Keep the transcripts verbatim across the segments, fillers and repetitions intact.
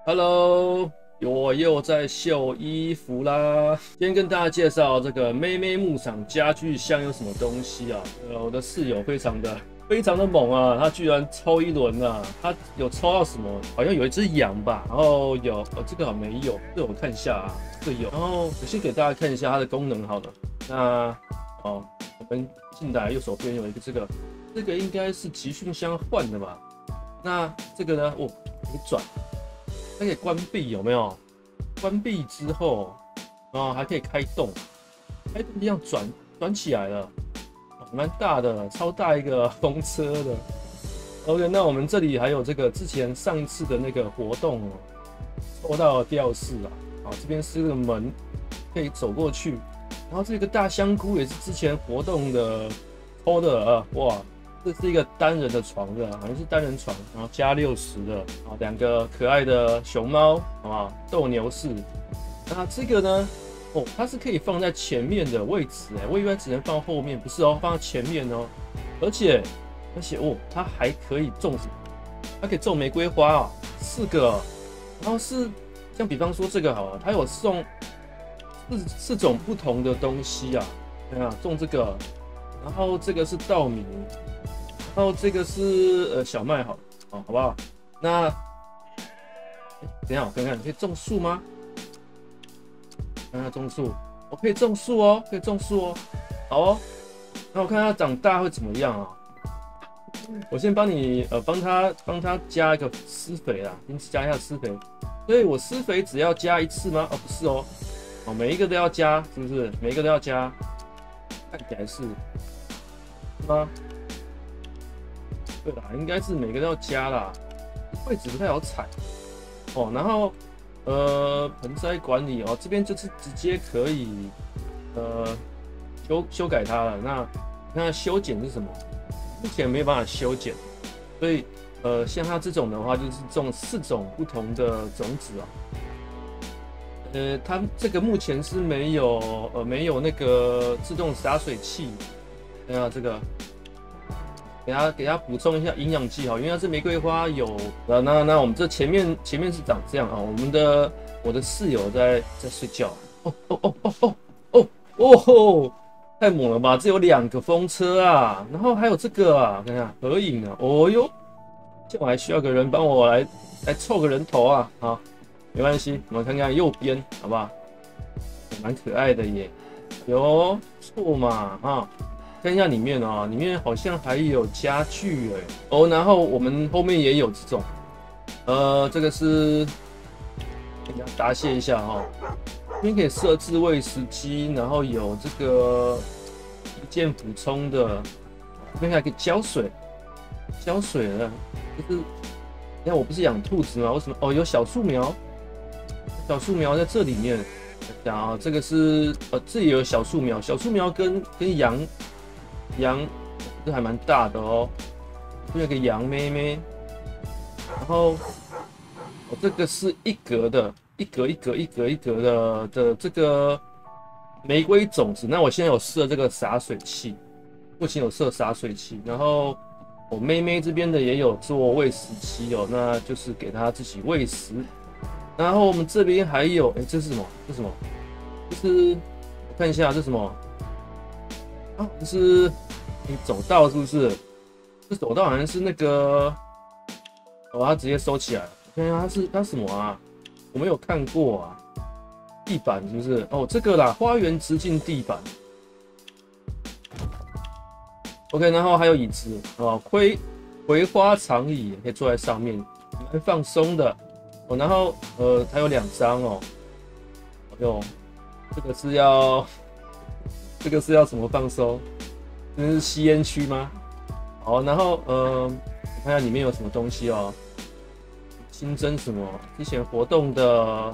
Hello，我又在秀衣服啦。今天跟大家介绍这个妹妹牧场家具箱有什么东西啊？呃，我的室友非常的非常的猛啊，他居然抽一轮啊！他有抽到什么？好像有一只羊吧，然后有呃这个好像没有，这个我看一下啊，这个有。然后我先给大家看一下它的功能好了。那哦，我们进来右手边有一个这个，这个应该是集训箱换的吧？那这个呢？哦，可以转。它可以关闭，有没有？关闭之后，啊，还可以开动，开动这样转转起来了，蛮大的，超大一个风车的。OK， 那我们这里还有这个之前上一次的那个活动哦，抽到吊饰啊，好，这边是个门，可以走过去。然后这个大香菇也是之前活动的抽的啊，哇！这是一个单人的床的，好像是单人床，然后加六十的啊，两个可爱的熊猫，好不好？斗牛士。那这个呢？哦，它是可以放在前面的位置，哎，我以为只能放后面，不是哦，放在前面哦。而且，而且哦，它还可以种什么？它可以种玫瑰花啊，四个。然后是像比方说这个好了，它有送四四种不同的东西啊，看啊，种这个，然后这个是稻米。然后这个是呃小麦好，好，好不好？那等一下我看看，可以种树吗？看看种树，我可以种树哦，可以种树哦，好哦。那我看它长大会怎么样啊？我先帮你呃帮它帮它加一个施肥啦，先加一下施肥。所以我施肥只要加一次吗？哦，不是哦，哦每一个都要加，是不是？每一个都要加，看起来是吗？对啦，应该是每个都要加啦，位置不太好踩哦。然后呃，盆栽管理哦，这边就是直接可以呃修修改它了。那你看修剪是什么？目前没有办法修剪，所以呃，像它这种的话，就是种四种不同的种子啊。呃，它这个目前是没有呃没有那个自动洒水器，看下这个。给它给它补充一下营养剂哈，因为它是玫瑰花有啊，那那我们这前面前面是长这样啊，我们的我的室友在在睡觉，哦哦哦哦哦哦哦吼，太猛了吧！这有两个风车啊，然后还有这个啊，看看合影啊，哦哟，这我还需要个人帮我来来凑个人头啊，好，没关系，我们看看右边好不好？蛮可爱的耶，有错嘛啊？看一下里面啊，里面好像还有家具哎哦，然后我们后面也有这种，呃，这个是给大家答谢一下哈、哦，这边可以设置喂食机，然后有这个一键补充的，这边还可以浇水，浇水了，就是，你看我不是养兔子吗？为什么？哦，有小树苗，小树苗在这里面，讲啊，这个是呃，这里有小树苗，小树苗跟跟羊。羊这还蛮大的哦，这有个羊妹妹，然后我、哦、这个是一格的，一格一格一格一格的的这个玫瑰种子。那我现在有设这个洒水器，目前有设洒水器，然后我妹妹这边的也有做喂食器哦，那就是给它自己喂食。然后我们这边还有，哎，这是什么？这是什么？这是我看一下，这是什么？啊，这是你走道是不是？这走道好像是那个，哦，它直接收起来了。我看一下，它是它是什么啊？我没有看过啊。地板是不是？哦，这个啦，花园直径地板。OK， 然后还有椅子哦，葵葵花长椅可以坐在上面，蛮放松的。哦，然后呃，它有两张哦。哟，这个是要。这个是要怎么放松？这是吸烟区吗？好，然后呃，我看下里面有什么东西哦。新增什么？之前活动的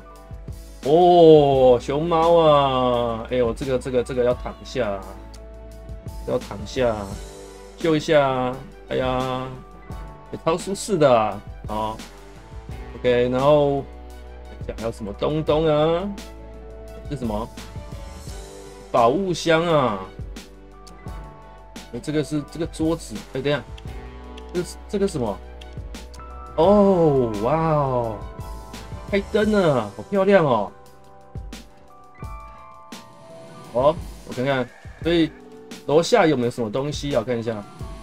哦，熊猫啊！哎呦，这个这个这个要躺下，要躺下，秀一下。哎呀，也超舒适的啊！好 ，OK， 然后还有什么东东啊？这是什么？宝物箱啊！哎，这个是这个桌子。哎，等一下，这这个什么？哦，哇哦， 开灯了，好漂亮哦！哦，我看看，所以楼下有没有什么东西啊？我看一下。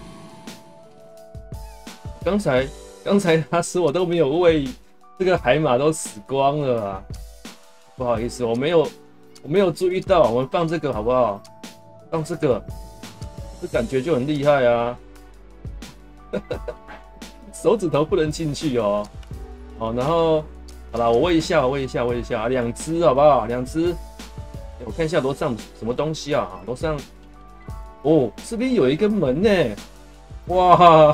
刚才刚才他死我都没有喂，这个海马都死光了啊！不好意思，我没有我没有注意到，我们放这个好不好？放这个，这感觉就很厉害啊！手指头不能进去哦。好，然后好了，我喂一下，我喂一下，喂一下，两只好不好？两只。我看一下楼上什么东西啊？楼上哦，这边有一个门呢！哇，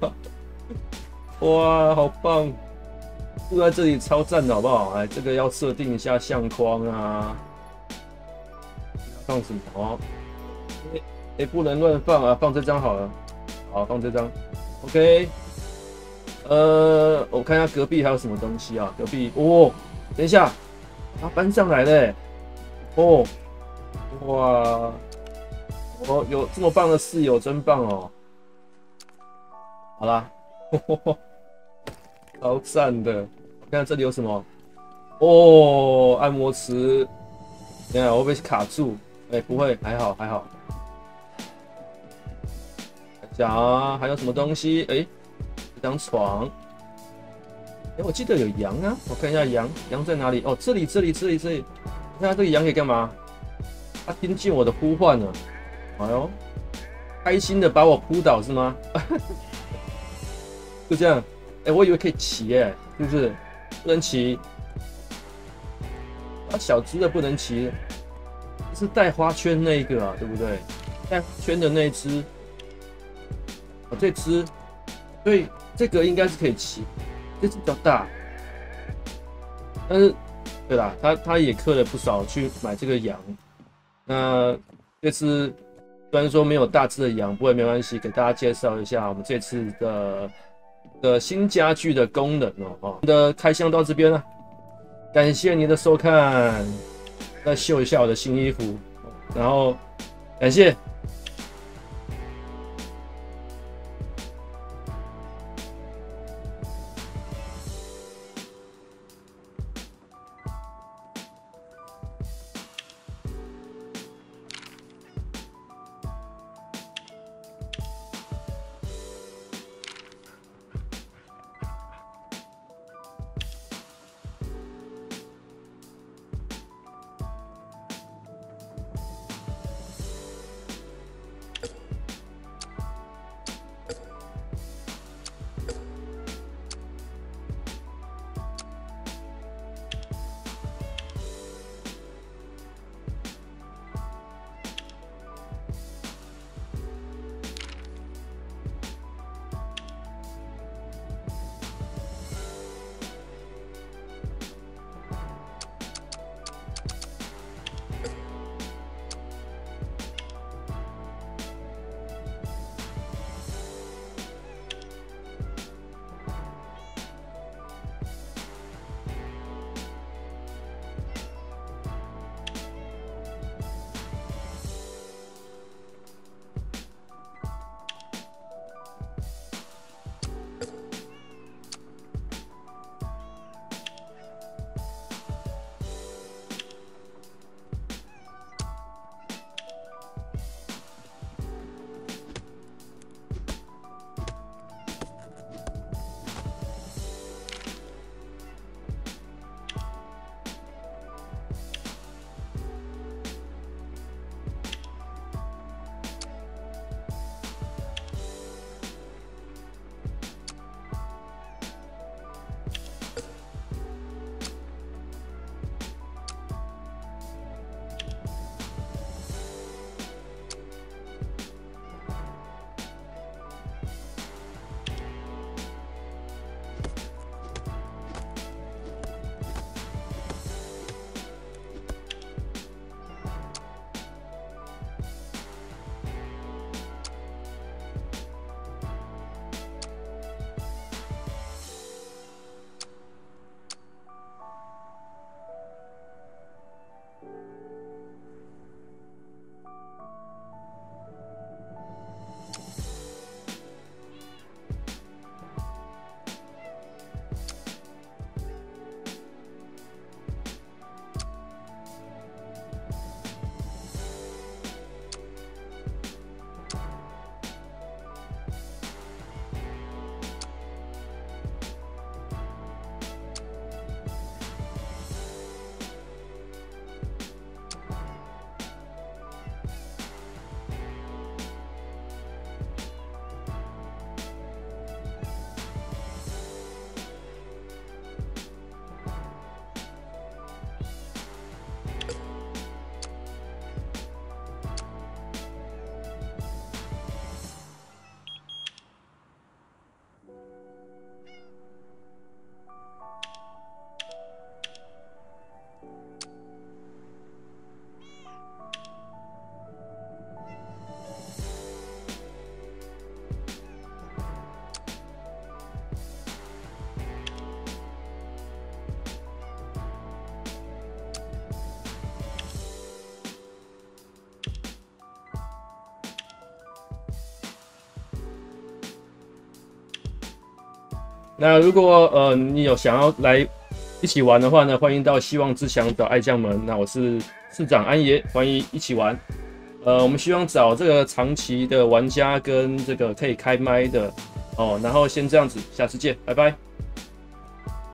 哇，好棒！住在这里超赞的好不好？哎，这个要设定一下相框啊，放什么？哎、欸，不能乱放啊，放这张好了。好，放这张。OK。呃，我看一下隔壁还有什么东西啊？隔壁哦，等一下，它搬上来了。哦，哇，哦，有这么棒的室友，真棒哦！好啦，超赞的。看看这里有什么？哦，按摩池。等一下，我会不会卡住？哎、欸，不会，还好还好。看一下啊，还有什么东西？哎、欸，一张床。哎、欸，我记得有羊啊，我看一下羊，羊在哪里？哦，这里这里这里这里。你看这个羊可以干嘛？它听见我的呼唤了。哎呦，开心的把我扑倒是吗？就这样。哎、欸，我以为可以骑耶，是不是？不能骑。啊，小只的不能骑，是带花圈那一个啊，对不对？带花圈的那一只，哦，这只，所以这个应该是可以骑，这只比较大。但是，对啦，他他也氪了不少去买这个羊。那这次虽然说没有大只的羊，不过没关系，给大家介绍一下我们这次的的新家具的功能哦。哦，我们的开箱到这边了。感谢您的收看，再秀一下我的新衣服，然后感谢。 那如果呃你有想要来一起玩的话呢，欢迎到希望之墙找爱将们。那我是市长安爷，欢迎一起玩。呃，我们希望找这个长期的玩家跟这个可以开麦的哦。然后先这样子，下次见，拜拜。